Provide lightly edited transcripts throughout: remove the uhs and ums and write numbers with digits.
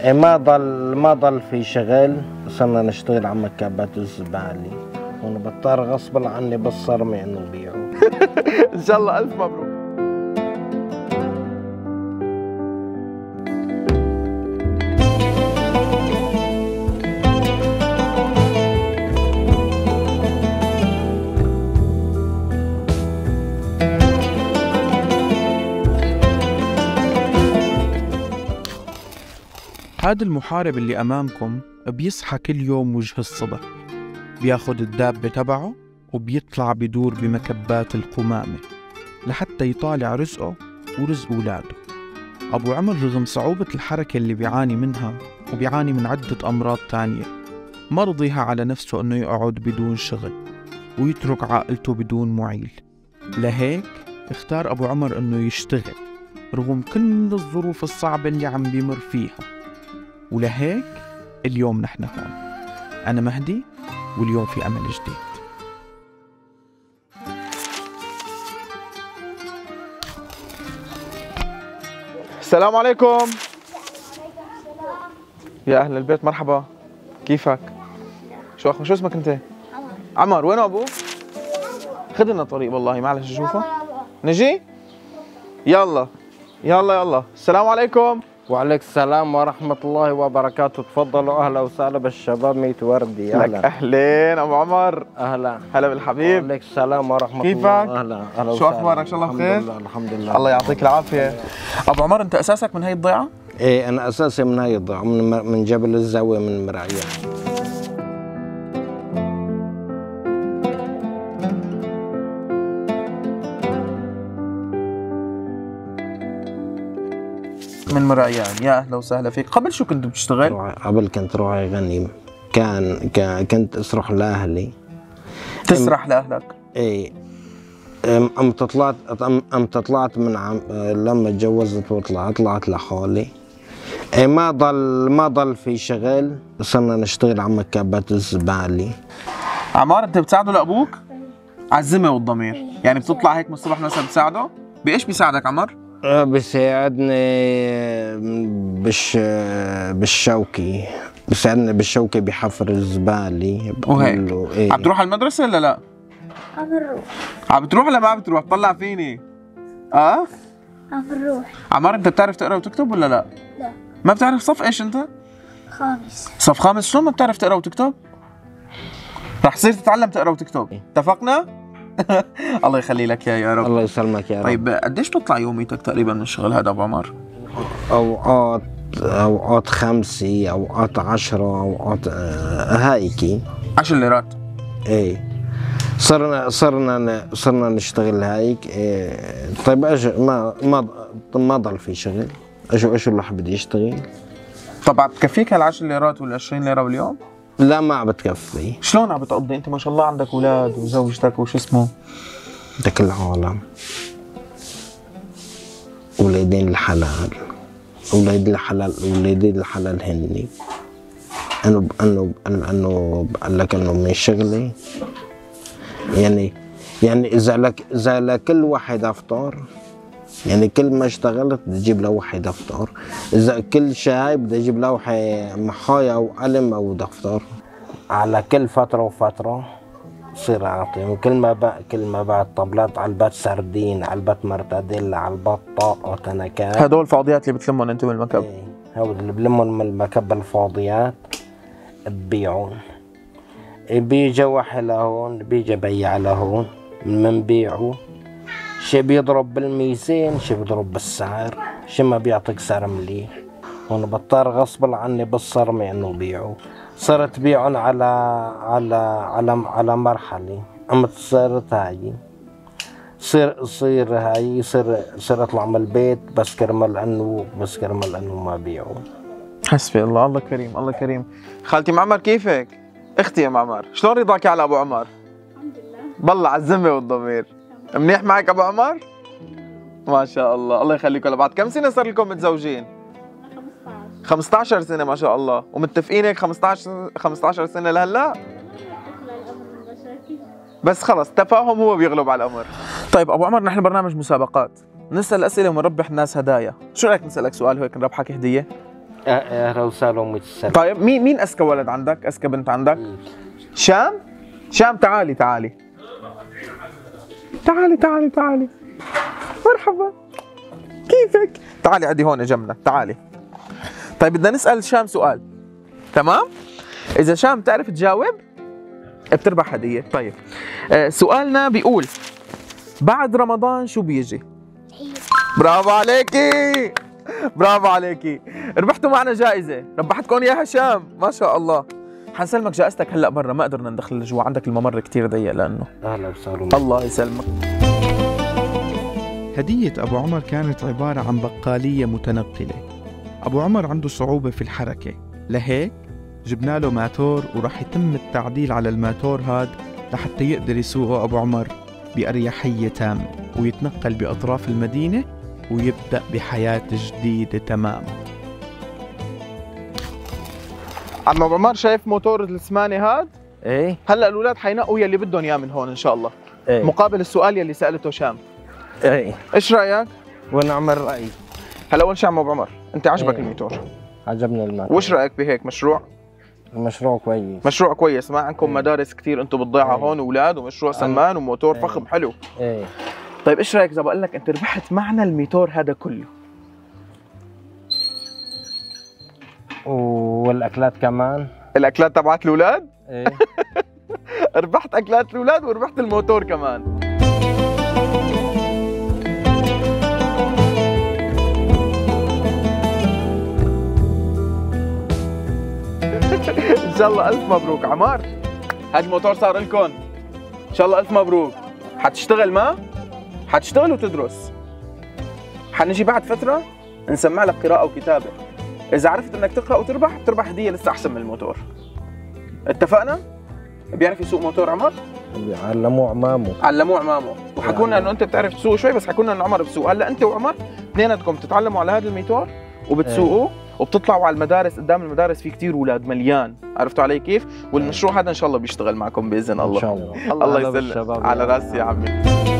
ما ضل في شغل، صرنا نشتغل على مكبات الزبالة، ونبطر غصبا عني بالصرمة انه بيعوا. ان شاء الله الف مبروك. هذا المحارب اللي أمامكم بيصحى كل يوم وجه الصبح، بياخد الدابة تبعه وبيطلع بدور بمكبات القمامة لحتى يطالع رزقه ورزق أولاده. أبو عمر رغم صعوبة الحركة اللي بيعاني منها وبيعاني من عدة أمراض تانية، ما رضيها على نفسه أنه يقعد بدون شغل ويترك عائلته بدون معيل. لهيك اختار أبو عمر أنه يشتغل رغم كل الظروف الصعبة اللي عم بيمر فيها. ولهيك اليوم نحن هون. أنا مهدي، واليوم في أمل جديد. السلام عليكم. يا أهل البيت، مرحبا. كيفك؟ شو اسمك أنت؟ عمر. وين أبوك؟ خذ لنا طريق والله، معلش أشوفه. نجي؟ يلا يلا يلا. السلام عليكم. وعليك السلام ورحمة الله وبركاته. تفضلوا، أهلا وسهلا بالشباب. ميت وردي. أهلا. أهلين أبو عمر. أهلا. هلا بالحبيب. وعليك السلام ورحمة الله. كيفك؟ أهلا وسهلا. شو أخبارك؟ إن شاء الله بخير؟ الحمد لله الحمد لله. الله يعطيك العافية. أبو عمر، أنت أساسك من هي الضيعة؟ إيه، أنا أساسي من هاي الضيعة، من جبل الزاوية، من مرعيان. من مرعيان. يا أهلا وسهلا فيك. قبل شو كنت بتشتغل؟ قبل كنت راعي غنيم. كنت أسرح لأهلي. تسرح لأهلك؟ إيه. أمتى طلعت من لما تجوزت طلعت لحالي. إيه، ما ضل في شغل، صرنا نشتغل على مكبات الزبالة. عمار، أنت بتساعده لأبوك؟ على الذمة والضمير، يعني بتطلع هيك من الصبح مثلا بتساعده؟ بإيش بيساعدك عمر؟ بيساعدني بالشوكي. بيساعدني بالشوكي، بحفر الزبالة. وهيك. إيه. عم تروح على المدرسة ولا لا؟ عم بنروح. عم بتروح ولا ما عم بتروح؟ طلع فيني. عم بنروح. عمار، أنت بتعرف تقرأ وتكتب ولا لا؟ لا. ما بتعرف؟ صف إيش أنت؟ خامس. صف خامس. شلون ما بتعرف تقرأ وتكتب؟ رح تصير تتعلم تقرأ وتكتب. اتفقنا؟ الله يخلي لك يا رب. الله يسلمك يا رب. طيب قديش بتطلع يوميتك تقريبا من الشغل هذا ابو عمر؟ اوقات 5، اوقات 10، اوقات هايكي 10 ليرات. ايه، صرنا نشتغل هايك. إيه. طيب ما ضل في شغل. ايش الواحد بده يشتغل؟ طب بتكفيك هال10 ليرات وال20 ليره باليوم؟ لا، ما عم بتكفي. شلون عم بتقضي؟ انت ما شاء الله عندك اولاد وزوجتك وش اسمه؟ بدك العالم. ولادين الحلال، ولادين الحلال هني. انه بقول لك انه من شغلي، يعني اذا لكل واحد افطار، يعني كل ما اشتغلت بدي اجيب له واحد افطار. اذا كل شاي بدي اجيب له محايا او قلم او دفتر. على كل فتره وفتره بصير اعطيهم. كل ما بعد طبلات، علبات سردين، علبات مرتديلا، علبات طاقه، تنكات. هدول الفاضيات اللي بتلمهم انت من المكب؟ ايه، هول اللي بلمهم من المكب الفاضيات ببيعون. بيجي واحد لهون، بيجي بيع لهون. من بيعوا شي بيضرب بالميزان، شي بيضرب بالسعر، شي ما بيعطيك سعر مليح. هون بضطر غصب عني بالصرمة انه بيعوا. صرت بيعون على مرحلة. اما صرت هاي صير اطلع من البيت بس كرمال انه ما بيعوا. حسبي الله. الله كريم، الله كريم. خالتي معمر، كيفك؟ اختي يا معمر، شلون رضاكي على ابو عمر؟ الحمد لله. بالله على الذمة والضمير. منيح معك ابو عمر؟ ما شاء الله. الله يخليكم لبعض. كم سنة صار لكم متزوجين؟ 15 سنة ما شاء الله. ومتفقين هيك 15 سنة لهلا؟ بس خلص تفاهم هو بيغلب على الأمر. طيب أبو عمر، نحن برنامج مسابقات، نسأل أسئلة ونربح الناس هدايا. شو رأيك نسألك سؤال هيك نربحك هدية؟ اهلا وسهلا ومتسلم. طيب مين اذكى ولد عندك؟ اذكى بنت عندك؟ شام؟ شام تعالي تعالي تعالي تعالي تعالي. مرحبا، كيفك؟ تعالي عندي هون جنبنا، تعالي. طيب بدنا نسأل شام سؤال، تمام؟ إذا شام تعرف تجاوب بتربح هدية. طيب سؤالنا بيقول بعد رمضان شو بيجي؟ برافو عليكي، برافو عليكي، ربحتوا معنا جائزة، ربحتكم يا هشام، ما شاء الله. حنسلمك جائزتك هلا برا، ما قدرنا ندخل لجوا، عندك الممر كثير ضيق لأنه. اهلا وسهلا. الله يسلمك. هدية أبو عمر كانت عبارة عن بقالية متنقلة. أبو عمر عنده صعوبة في الحركة، لهيك جبنا له ماتور وراح يتم التعديل على الماتور هاد لحتى يقدر يسوقه أبو عمر بأريحية تامة ويتنقل بأطراف المدينة ويبدأ بحياة جديدة تماما. عم ابو عمر شايف موتور الثمانية هاد؟ ايه هلا الاولاد حينقوا يلي بدهم اياه من هون ان شاء الله. ايه مقابل السؤال يلي سالته شام. ايه ايش رايك؟ ونعمل رايي. هلا اول شيء عم ابو عمر، انت عجبك إيه. الموتور؟ عجبني المكان. وش رايك بهيك مشروع؟ المشروع كويس. مشروع كويس، ما عندكم إيه. مدارس كثير انتم بتضيعها إيه. هون اولاد، ومشروع سمان وموتور إيه. فخم حلو. ايه طيب ايش رايك اذا بقول لك انت ربحت معنا الموتور هذا كله؟ والاكلات كمان. الاكلات تبعت الاولاد؟ ايه ربحت اكلات الاولاد وربحت الموتور كمان. ان شاء الله الف مبروك عمار، هذا الموتور صار لكم ان شاء الله. الف مبروك. حتشتغل ما؟ حتشتغل وتدرس. حنجي بعد فتره نسمع لك قراءه وكتابه، اذا عرفت انك تقرا وتربح بتربح هديه لسه احسن من الموتور. اتفقنا؟ بيعرف يسوق موتور عمر؟ علموه عمامه. علموه عمامه، وحكونا انه انت بتعرف تسوق شوي، بس حكونا انه عمر بسوق. هلا انت وعمر اثنيناتكم تتعلموا على هذا الموتور وبتسوقوا وبتطلعوا على المدارس، قدام المدارس في كثير اولاد مليان، عرفتوا علي كيف؟ والمشروع هذا ان شاء الله بيشتغل معكم باذن الله. ان شاء الله. الله هلا يسلمك. بالشباب. على راسي يا عمي.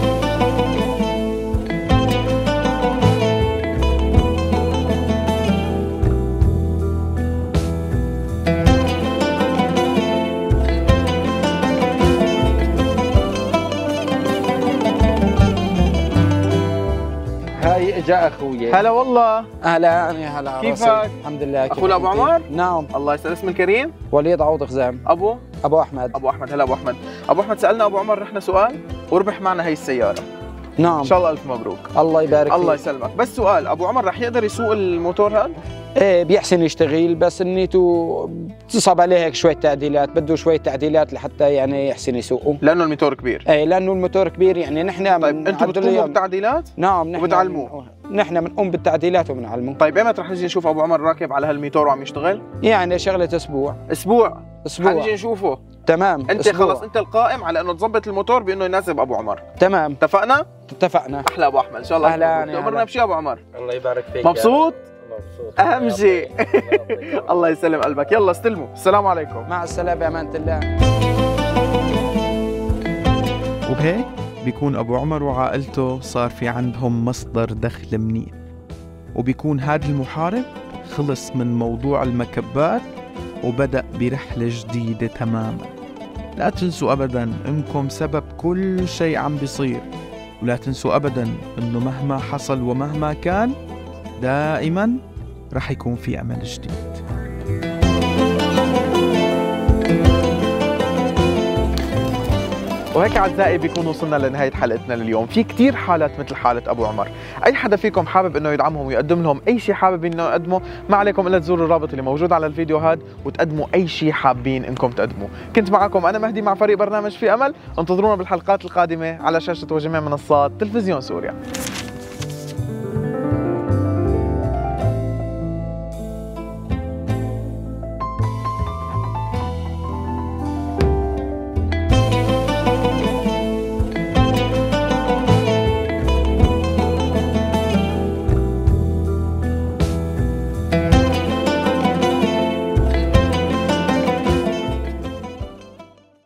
هاي اجا اخوي. هلا والله. اهلا يا هلا. كيفك؟ راسي. الحمد لله. اخونا ابو عمر؟ نعم. الله يسلمك. اسم الكريم؟ وليد عوض خزام. ابو احمد. ابو احمد. هلا ابو احمد. ابو احمد سالنا ابو عمر نحن سؤال وربح معنا هي السياره. نعم. ان شاء الله الف مبروك. الله يبارك فيك. الله يسلمك. بس سؤال، ابو عمر رح يقدر يسوق الموتور هذا؟ ايه بيحسن يشتغل، بس انيته بتصعب عليه هيك شويه تعديلات، بده شويه تعديلات لحتى يعني يحسن يسوقه. لانه الموتور كبير. ايه لانه الموتور كبير، يعني نحن طيب انتم بتقوموا بالتعديلات؟ نعم نحن وبتعلموه؟ نحن بنقوم بالتعديلات وبنعلمه. طيب ايمتى رح نجي نشوف ابو عمر راكب على هالموتور وعم يشتغل؟ يعني شغله اسبوع. اسبوع؟ اسبوع حنجي نشوفه. تمام. انت أسبوع. خلص انت القائم على انه تظبط الموتور بانه يناسب ابو عمر. تمام. اتفقنا؟ اتفقنا. احلى ابو احمد ان شاء الله. أهلاً. تأمرنا بشيء ابو عمر. الله يبارك فيك. مبسوط؟ مبسوط. اهم شيء. الله يسلم قلبك. يلا استلموا. السلام عليكم. مع السلامه بامانه الله. وبهيك بيكون أبو عمر وعائلته صار في عندهم مصدر دخل منيح، وبيكون هذا المحارب خلص من موضوع المكبات وبدأ برحلة جديدة تماما. لا تنسوا أبدا إنكم سبب كل شيء عم بيصير، ولا تنسوا أبدا إنه مهما حصل ومهما كان دائما رح يكون في أمل جديد. وهيك اعزائي بيكون وصلنا لنهايه حلقتنا لليوم. في كثير حالات مثل حاله ابو عمر، اي حدا فيكم حابب انه يدعمهم ويقدم لهم اي شيء حابب انه يقدمه، ما عليكم الا تزوروا الرابط اللي موجود على الفيديو هاد وتقدموا اي شيء حابين انكم تقدموه. كنت معكم انا مهدي مع فريق برنامج في امل، انتظرونا بالحلقات القادمه على شاشه وجميع منصات تلفزيون سوريا.